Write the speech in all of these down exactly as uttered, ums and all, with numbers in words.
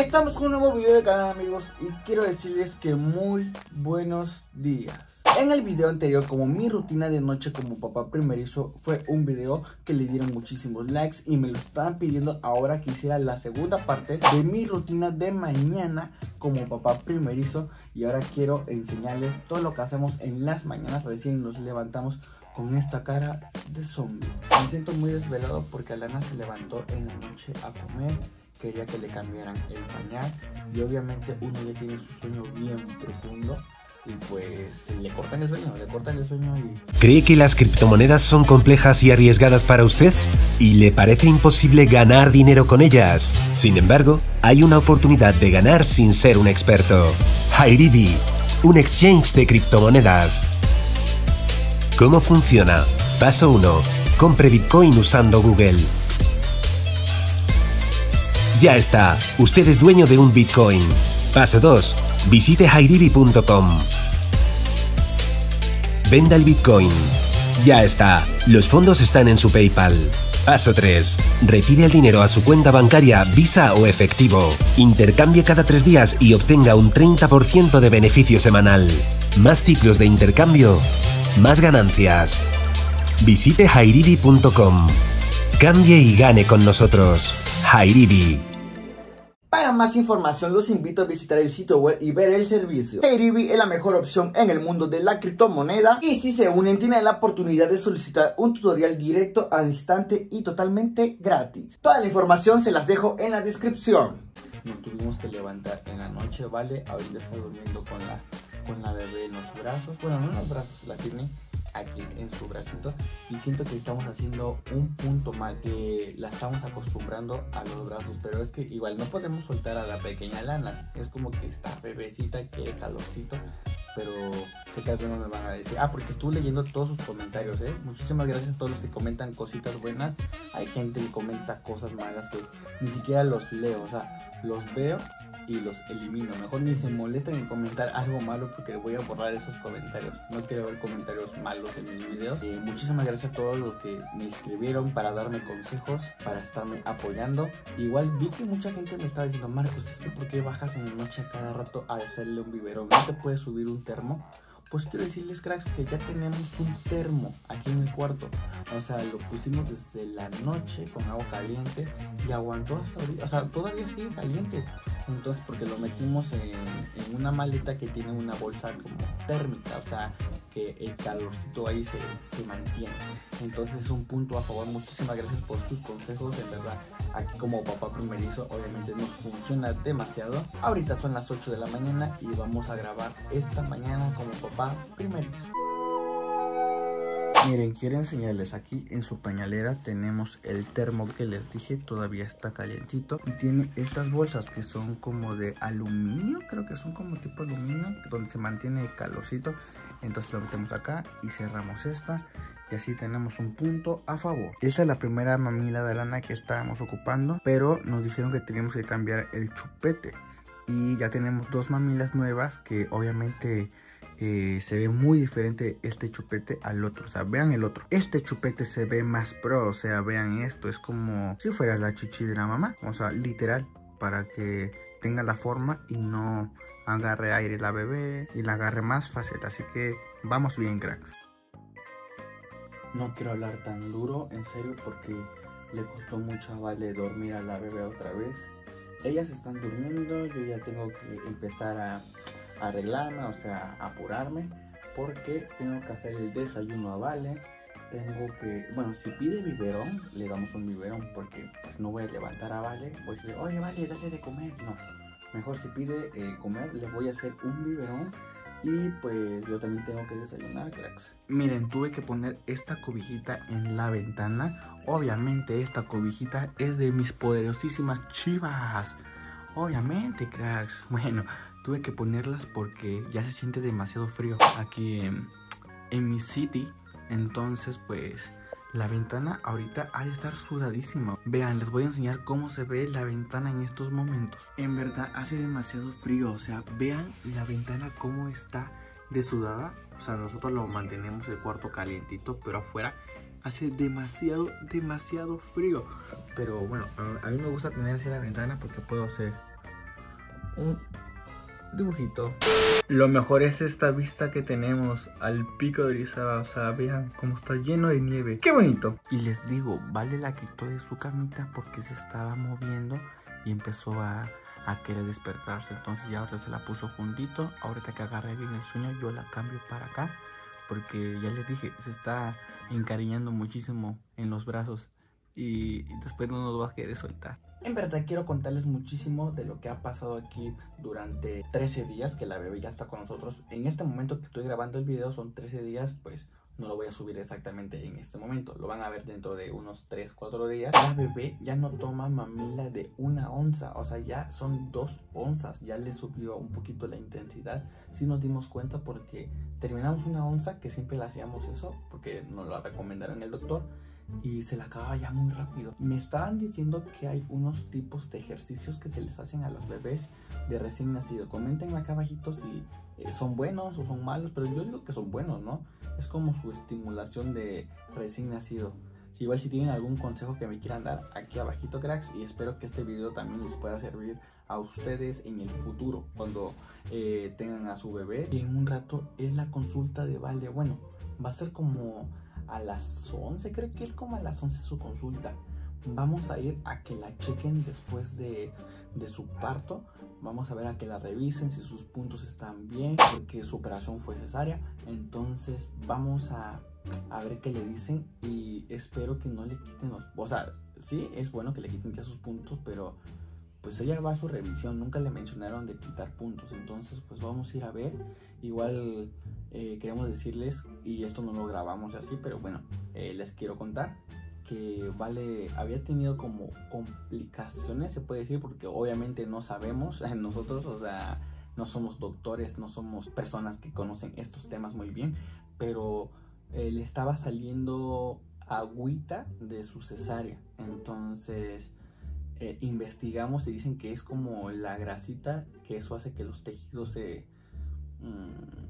Estamos con un nuevo video de canal, amigos, y quiero decirles que muy buenos días. En el video anterior, como mi rutina de noche como papá primerizo, fue un video que le dieron muchísimos likes y me lo estaban pidiendo ahora que hiciera la segunda parte de mi rutina de mañana como papá primerizo. Y ahora quiero enseñarles todo lo que hacemos en las mañanas. Recién nos levantamos con esta cara de zombie. Me siento muy desvelado porque Alana se levantó en la noche a comer. Quería que le cambiaran el pañal y obviamente uno ya tiene su sueño bien profundo y pues le cortan el sueño, le cortan el sueño y... ¿Cree que las criptomonedas son complejas y arriesgadas para usted? ¿Y le parece imposible ganar dinero con ellas? Sin embargo, hay una oportunidad de ganar sin ser un experto. Hairibi, un exchange de criptomonedas. ¿Cómo funciona? Paso uno. Compre Bitcoin usando Google. Ya está, usted es dueño de un Bitcoin. Paso dos. Visite hairibi punto com. Venda el Bitcoin. Ya está, los fondos están en su PayPal. Paso tres. Retire el dinero a su cuenta bancaria, Visa o efectivo. Intercambie cada tres días y obtenga un treinta por ciento de beneficio semanal. Más ciclos de intercambio, más ganancias. Visite hairibi punto com. Cambie y gane con nosotros. Hairibi. Para más información los invito a visitar el sitio web y ver el servicio. Hairibi es la mejor opción en el mundo de la criptomoneda y si se unen tienen la oportunidad de solicitar un tutorial directo al instante y totalmente gratis. Toda la información se las dejo en la descripción. Nos tuvimos que levantar en la noche, ¿vale? Ahorita está durmiendo con la, con la bebé en los brazos. Bueno, no en los brazos, la tiene aquí en su bracito y siento que estamos haciendo un punto mal, que la estamos acostumbrando a los brazos, pero es que igual no podemos soltar a la pequeña Lana, es como que esta bebecita quiere calorcito, pero sé que algunos me van a decir, ah, porque estuve leyendo todos sus comentarios, eh, muchísimas gracias a todos los que comentan cositas buenas. Hay gente que comenta cosas malas que ni siquiera los leo, o sea, los veo y los elimino. Mejor ni se molesten en comentar algo malo porque voy a borrar esos comentarios. No quiero ver comentarios malos en mis videos. Eh, muchísimas gracias a todos los que me escribieron para darme consejos, para estarme apoyando. Igual vi que mucha gente me estaba diciendo, Marcos, es que ¿por qué bajas en la noche a cada rato a hacerle un biberón? ¿No te puedes subir un termo? Pues quiero decirles, cracks, que ya tenemos un termo aquí en el cuarto. O sea, lo pusimos desde la noche con agua caliente y aguantó hasta ahorita. O sea, todavía sigue caliente. Entonces, porque lo metimos en, en una maleta que tiene una bolsa como térmica. O sea, que el calorcito ahí se, se mantiene. Entonces es un punto a favor. Muchísimas gracias por sus consejos. De verdad, aquí como papá primerizo, obviamente nos funciona demasiado. Ahorita son las ocho de la mañana y vamos a grabar esta mañana como papá primerizo. Miren, quiero enseñarles, aquí en su pañalera tenemos el termo que les dije, todavía está calientito. Y tiene estas bolsas que son como de aluminio, creo que son como tipo aluminio, donde se mantiene el calorcito. Entonces lo metemos acá y cerramos esta. Y así tenemos un punto a favor. Esta es la primera mamila de lana que estábamos ocupando, pero nos dijeron que teníamos que cambiar el chupete. Y ya tenemos dos mamilas nuevas que obviamente... Eh, se ve muy diferente este chupete al otro. O sea, vean el otro. Este chupete se ve más pro. O sea, vean esto. Es como si fuera la chichi de la mamá. O sea, literal. Para que tenga la forma y no agarre aire la bebé. Y la agarre más fácil. Así que vamos bien, cracks. No quiero hablar tan duro, en serio, porque le costó mucho a Vale dormir a la bebé otra vez. Ellas están durmiendo. Yo ya tengo que empezar a... arreglarme, o sea, apurarme, porque tengo que hacer el desayuno a Vale. Tengo que, bueno, si pide biberón, le damos un biberón, porque pues no voy a levantar a Vale, voy a decir, oye Vale, dale de comer. No, mejor si pide eh, comer, le voy a hacer un biberón. Y pues yo también tengo que desayunar, cracks. Miren, tuve que poner esta cobijita en la ventana. Obviamente esta cobijita es de mis poderosísimas chivas. Obviamente, cracks. Bueno, tuve que ponerlas porque ya se siente demasiado frío aquí en, en mi city. Entonces, pues, la ventana ahorita ha de estar sudadísima. Vean, les voy a enseñar cómo se ve la ventana en estos momentos. En verdad, hace demasiado frío. O sea, vean la ventana cómo está de sudada. O sea, nosotros lo mantenemos el cuarto calientito, pero afuera hace demasiado, demasiado frío. Pero bueno, a, a mí me gusta tener así la ventana porque puedo hacer un dibujito. Lo mejor es esta vista que tenemos al pico de Orizaba. O sea, vean cómo está lleno de nieve. ¡Qué bonito! Y les digo, Vale la quitó de su camita porque se estaba moviendo y empezó a, a querer despertarse. Entonces ya ahora se la puso juntito. Ahorita que agarre bien el sueño, yo la cambio para acá. Porque ya les dije, se está encariñando muchísimo en los brazos. Y después no nos va a querer soltar. En verdad quiero contarles muchísimo de lo que ha pasado aquí durante trece días que la bebé ya está con nosotros. En este momento que estoy grabando el video son trece días, pues no lo voy a subir exactamente en este momento. Lo van a ver dentro de unos tres, cuatro días. La bebé ya no toma mamila de una onza, o sea, ya son dos onzas. Ya le subió un poquito la intensidad. Sí nos dimos cuenta porque terminamos una onza, que siempre le hacíamos eso, porque nos lo recomendaron el doctor. Y se la acababa ya muy rápido. Me estaban diciendo que hay unos tipos de ejercicios que se les hacen a los bebés de recién nacido. Comenten acá abajito si eh, son buenos o son malos, pero yo digo que son buenos, ¿no? Es como su estimulación de recién nacido. Si igual si tienen algún consejo que me quieran dar, aquí abajito, cracks. Y espero que este video también les pueda servir a ustedes en el futuro, cuando eh, tengan a su bebé. Y en un rato es la consulta de Vale. Bueno, va a ser como a las once, creo que es como a las once su consulta. Vamos a ir a que la chequen después de, de su parto. Vamos a ver a que la revisen si sus puntos están bien, porque su operación fue cesárea. Entonces vamos a, a ver qué le dicen y espero que no le quiten los... O sea, sí, es bueno que le quiten ya sus puntos, pero pues ella va a su revisión. Nunca le mencionaron de quitar puntos. Entonces pues vamos a ir a ver. Igual eh, queremos decirles, y esto no lo grabamos así, pero bueno, eh, les quiero contar que Vale había tenido como complicaciones, se puede decir, porque obviamente no sabemos nosotros, o sea, no somos doctores, no somos personas que conocen estos temas muy bien, pero eh, le estaba saliendo agüita de su cesárea. Entonces eh, investigamos y dicen que es como la grasita, que eso hace que los tejidos se... Mmm,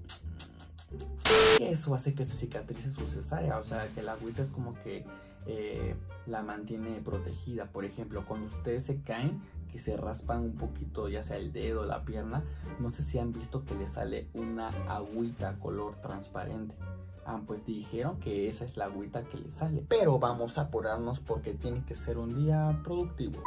que eso hace que se cicatrice su cesárea. O sea, que la agüita es como que eh, la mantiene protegida. Por ejemplo, cuando ustedes se caen, que se raspan un poquito, ya sea el dedo, la pierna, no sé si han visto que le sale una agüita color transparente. Ah, pues dijeron que esa es la agüita que le sale. Pero vamos a apurarnos porque tiene que ser un día productivo.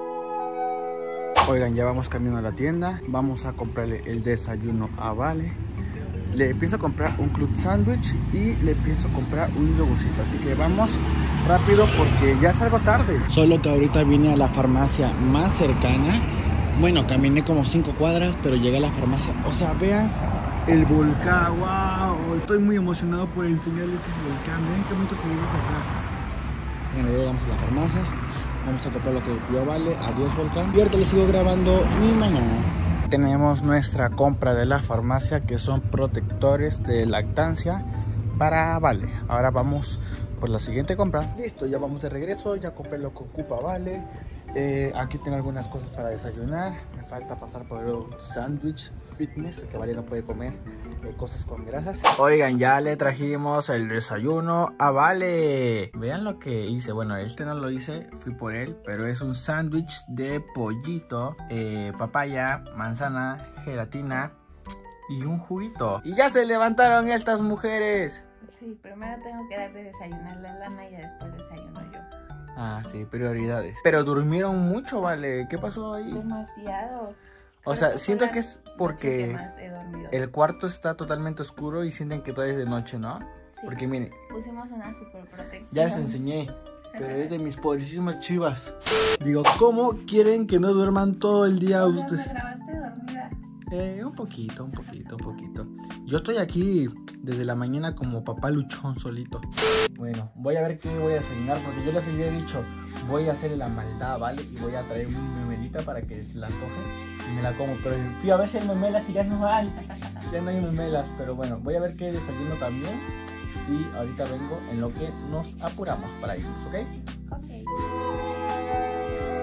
Oigan, ya vamos camino a la tienda. Vamos a comprarle el desayuno a Vale. Le pienso comprar un club sándwich y le pienso comprar un yogurcito. Así que vamos rápido porque ya salgo tarde. Solo que ahorita vine a la farmacia más cercana. Bueno, caminé como cinco cuadras, pero llegué a la farmacia. O sea, vean el volcán. Wow, estoy muy emocionado por enseñarles el volcán. Vean qué bonito se ve desde acá. Bueno, llegamos a la farmacia. Vamos a comprar lo que pidió Vale. Adiós, volcán. Y ahorita les sigo grabando mi mañana. Tenemos nuestra compra de la farmacia, que son protectores de lactancia para Vale. Ahora vamos por la siguiente compra. Listo, ya vamos de regreso. Ya compré lo que ocupa Vale. Eh, aquí tengo algunas cosas para desayunar. Me falta pasar por el sándwich fitness, que Vale no puede comer eh, cosas con grasas. Oigan, ya le trajimos el desayuno a Vale. Vean lo que hice. Bueno, este no lo hice, fui por él, pero es un sándwich de pollito, eh, papaya, manzana, gelatina y un juguito. Y ya se levantaron estas mujeres. Sí, primero tengo que dar de desayunar la lana y después desayuno yo. Ah, sí, prioridades. Pero durmieron mucho, Vale. ¿Qué pasó ahí? Demasiado. O sea, siento que es porque el cuarto está totalmente oscuro y sienten que todavía es de noche, ¿no? Sí. Porque miren, pusimos una super protección. Ya les enseñé, pero es de mis pobrecísimas chivas. Digo, ¿cómo quieren que no duerman todo el día ustedes? ¿Me grabaste dormida? Eh, un poquito, un poquito, un poquito. Yo estoy aquí desde la mañana como papá luchón solito. Bueno, voy a ver qué voy a desayunar, porque yo les había dicho, voy a hacerle la maldad, ¿vale? Y voy a traer una memelita para que se la antoje y me la como. Pero fui a ver si hay memelas y ya no hay. Ya no hay memelas, pero bueno, voy a ver qué desayuno también. Y ahorita vengo en lo que nos apuramos para irnos, ¿ok? Ok.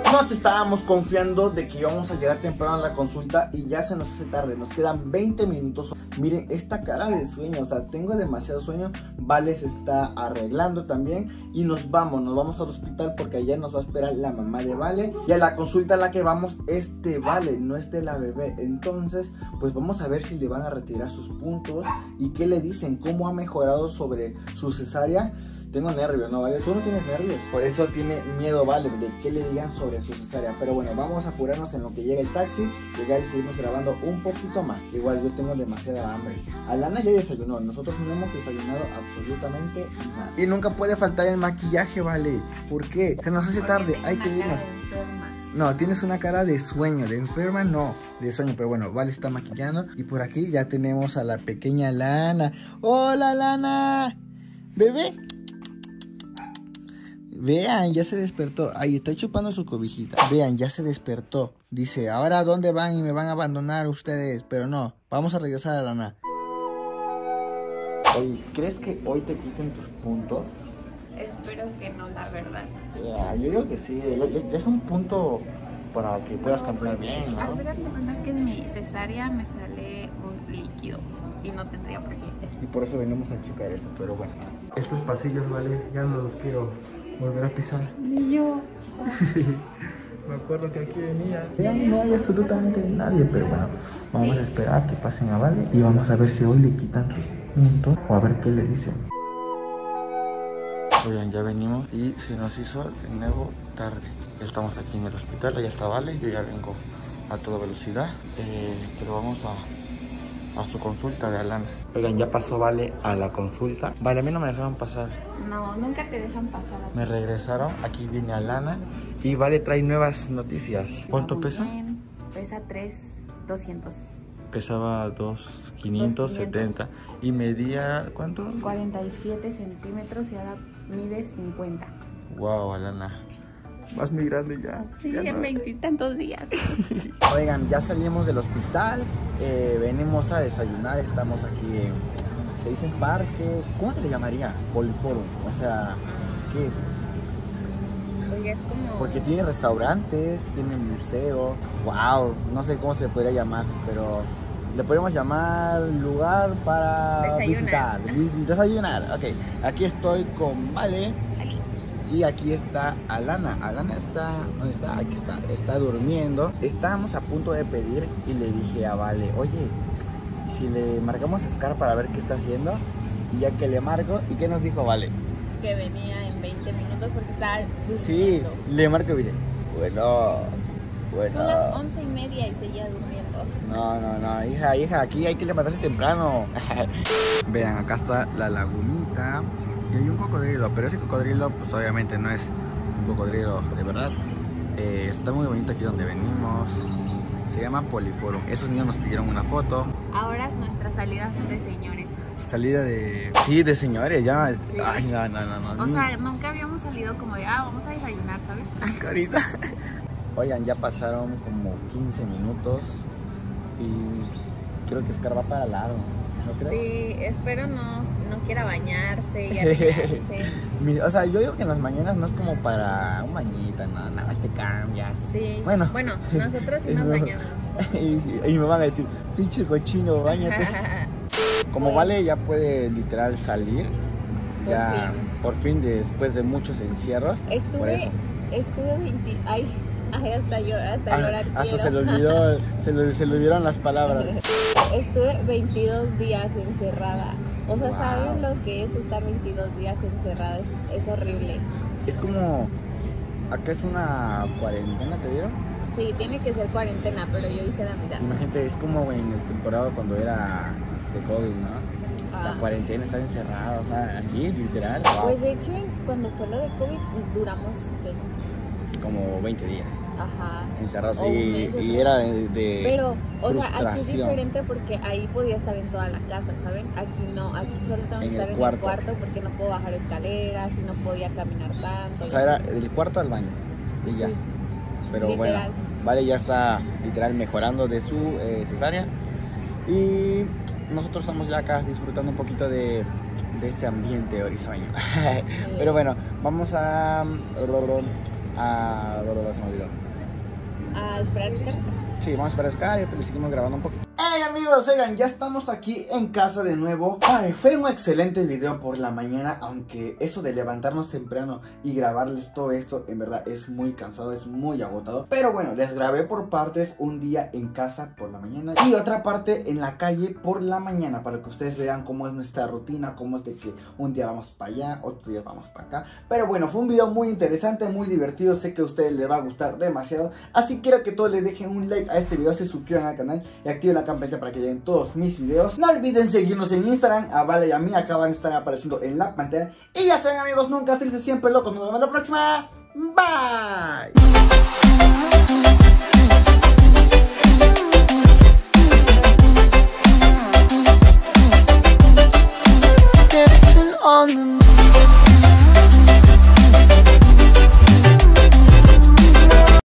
Nos estábamos confiando de que íbamos a llegar temprano a la consulta y ya se nos hace tarde, nos quedan veinte minutos. Miren esta cara de sueño, o sea, tengo demasiado sueño. Vale se está arreglando también y nos vamos, nos vamos al hospital porque allá nos va a esperar la mamá de Vale. Y a la consulta a la que vamos es de Vale, no es de la bebé. Entonces, pues vamos a ver si le van a retirar sus puntos y qué le dicen, cómo ha mejorado sobre su cesárea. Tengo nervios, ¿no, Vale? Tú no tienes nervios. Por eso tiene miedo, Vale, de qué le digan sobre su cesárea. Pero bueno, vamos a apurarnos en lo que llega el taxi. Llegar y seguimos grabando un poquito más. Igual yo tengo demasiada hambre. Alana ya desayunó. Nosotros no hemos desayunado absolutamente nada. Y nunca puede faltar el maquillaje, Vale. ¿Por qué? Se nos hace tarde. Hay que irnos. No, tienes una cara de sueño. De enferma, no. De sueño. Pero bueno, Vale está maquillando. Y por aquí ya tenemos a la pequeña Lana. ¡Hola, Lana! ¿Bebé? Vean, ya se despertó. Ahí está chupando su cobijita. Vean, ya se despertó. Dice, ¿ahora dónde van y me van a abandonar ustedes? Pero no, vamos a regresar a Lana. Oye, ¿crees que hoy te quiten tus puntos? Espero que no, la verdad. Yeah, yo digo que sí. Es un punto para que puedas campeonar bien, ¿no? Al ver que en mi cesárea me sale un líquido y no tendría por qué. Y por eso venimos a checar eso, pero bueno. Estos pasillos, Vale, ya no los quiero volver a pisar. Ni yo. Me acuerdo que aquí venía. Ya no hay absolutamente nadie, pero bueno, vamos sí. a esperar que pasen a Vale y vamos a ver si hoy le quitan sus puntos o a ver qué le dicen. Oigan, ya venimos y se nos hizo de nuevo tarde. Ya estamos aquí en el hospital, ya está Vale, yo ya vengo a toda velocidad, eh, pero vamos a, a su consulta de Alana. Oigan, ya pasó Vale a la consulta. Vale, a mí no me dejaron pasar. No, nunca te dejan pasar. Me regresaron, aquí viene Alana y Vale trae nuevas noticias. ¿Cuánto pesa? Bien. Pesa tres mil doscientos. Pesaba dos mil quinientos setenta y medía, ¿cuánto? cuarenta y siete centímetros y ahora mide cincuenta. Wow, Alana. Más muy grande ya. Sí, ya en veintitantos no. días. Oigan, ya salimos del hospital, eh, venimos a desayunar, estamos aquí en, se dice en parque, ¿cómo se le llamaría? Poliforum, o sea, ¿qué es? Oiga, es como... Porque tiene restaurantes, tiene museo, wow, no sé cómo se le podría llamar, pero le podemos llamar lugar para desayunar. visitar, desayunar, ok. Aquí estoy con Vale. Y aquí está Alana. Alana está, ¿dónde está? Aquí está, está durmiendo. Estábamos a punto de pedir y le dije a Vale, oye, si le marcamos a Scar para ver qué está haciendo. Y ya que le marco, ¿y qué nos dijo Vale? Que venía en veinte minutos porque estaba durmiendo. Sí, le marco y dice, bueno, bueno. Son las once y media y seguía durmiendo. No, no, no, hija, hija, aquí hay que levantarse temprano. Vean, acá está la lagunita. Y hay un cocodrilo, pero ese cocodrilo pues obviamente no es un cocodrilo de verdad. eh, Está muy bonito aquí donde venimos. Se llama Poliforum. Esos niños nos pidieron una foto. Ahora es nuestra salida de señores. Salida de... Sí, de señores, ya. Sí. Ay, no, no, no, no. O sea, nunca habíamos salido como de, ah, vamos a desayunar, ¿sabes? Es que ahorita... Oigan, ya pasaron como quince minutos y creo que Scar va para el lado. ¿No crees? Sí, espero no, no quiera bañarse y arreglarse. O sea, yo digo que en las mañanas no es como para un bañito, no, nada más te cambias. Sí, bueno, bueno, nosotros sí nos no, bañamos. Y, y me van a decir, pinche cochino, bañate. Como Vale ya puede literal salir, por ya fin. por fin después de muchos encierros. Estuve, estuve veinte, ay, ay, hasta yo, hasta ah, llorar Hasta quiero. se le olvidó, se le, se le olvidaron las palabras. Estuve veintidós días encerrada. O sea, wow. ¿saben lo que es estar veintidós días encerrada? Es, es horrible. Es como, acá es una cuarentena, ¿te dieron? Sí, tiene que ser cuarentena, pero yo hice la mitad. Imagínate, es como en el temporada cuando era de COVID, ¿no? Ah. La cuarentena, estar encerrada, o sea, así, literal. Wow. Pues de hecho, cuando fue lo de COVID, duramos, ¿qué? Como veinte días. Ajá. Encerrados, sí, y era de, de Pero, o sea, aquí es diferente porque ahí podía estar en toda la casa, ¿saben? Aquí no, aquí solo tengo que estar en el cuarto porque no puedo bajar escaleras y no podía caminar tanto. O sea, era del cuarto al baño y sí. ya. Pero literal. Bueno, Vale ya está literal mejorando de su eh, cesárea y nosotros estamos ya acá disfrutando un poquito de, de este ambiente orizaño. Pero bueno, vamos a a... ¿Dónde se me olvidó? A esperar escalar. Sí, vamos a esperar escalar y le seguimos grabando un poquito. Hey amigos, oigan, ya estamos aquí en casa de nuevo. Ay, fue un excelente video por la mañana, aunque eso de levantarnos temprano y grabarles todo esto, en verdad es muy cansado, es muy agotado. Pero bueno, les grabé por partes, un día en casa por la mañana y otra parte en la calle por la mañana, para que ustedes vean cómo es nuestra rutina, cómo es de que un día vamos para allá, otro día vamos para acá. Pero bueno, fue un video muy interesante, muy divertido, sé que a ustedes les va a gustar demasiado. Así quiero que todos le dejen un like a este video, se suscriban al canal y activen la campanita para que lleguen todos mis videos. No olviden seguirnos en Instagram, a Vale y a mí acaban de estar apareciendo en la pantalla. Y ya saben amigos, nunca tristes, siempre locos. Nos vemos la próxima. Bye.